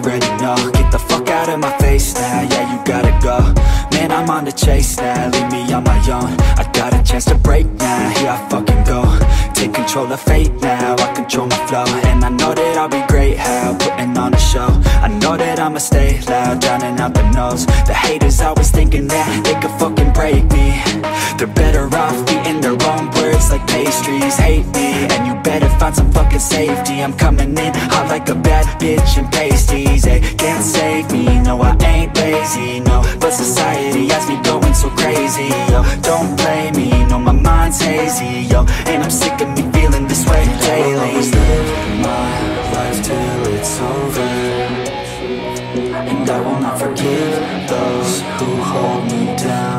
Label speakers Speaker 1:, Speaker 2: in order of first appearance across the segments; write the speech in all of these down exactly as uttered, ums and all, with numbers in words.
Speaker 1: already know. Get the fuck out of my face now, yeah, you gotta go. Man, I'm on the chase now, leave me on my own. I got a chance to break now, here I fucking go. Take control of fate now, I control my flow. And I know that I'll be great, how, putting on a show. I know that I'ma stay loud, drowning out the noise. The haters always thinking that they could fucking break me. They're better off eating their own words like pastries. Hate me, and you better find some fucking safety. I'm coming in hot like a bad bitch in pasties. They can't save me, no I ain't lazy, no. But society has me going so crazy, yo. Don't blame me, no my mind's hazy, yo. And I'm sick of me feeling this way daily. I will always live my life till it's over, and I will not forgive those who hold me down.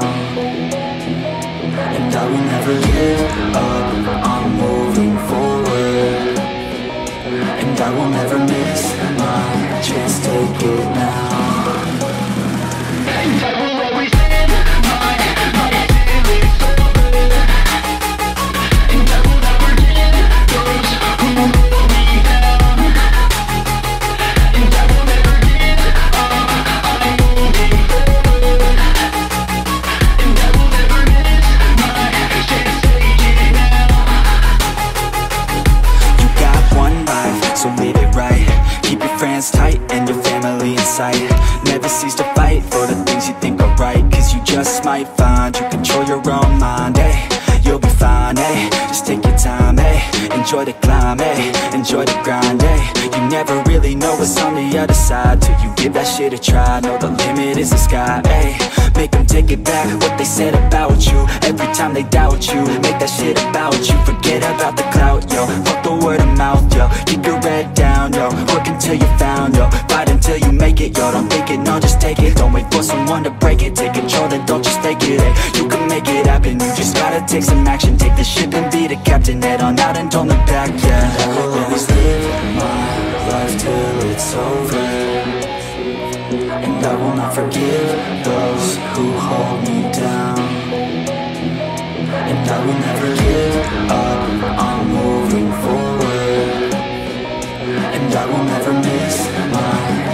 Speaker 1: And I will never give up, I'm moving forward. And I will never miss my chance, take it now. And I will always live my life till it's over, and I will never give those who hold me down. And I will never give up, I'm moving forward. And I will never miss my chance, take it now. You got one life, so live it right. Keep your friends tight and your family in sight. Never cease to fight for the things you think are right, cause you just might find you control your own mind, eh? You'll be fine, eh? Just take your time, eh? Enjoy the climb, eh? Enjoy the grind, eh? You never really know what's on the other side till you give that shit a try. Know the limit is the sky, eh? Make them take it back, what they said about you. Every time they doubt you, make that shit about you. Forget about the clout, yo. Fuck the word of mouth, yo. Keep your head down, yo. Work until you found, yo. Fight until you make it, yo. Don't think it, no, just take it. Don't wait for someone to break it. Take control, then don't just take it, eh? You can make it happen, you just gotta take some action. Take the ship and be the captain. Head on out and don't look back, yeah. I will always live my life till it's over, and I will not forgive those who hold me down. And I will never give up, I'm moving forward. And I will never miss my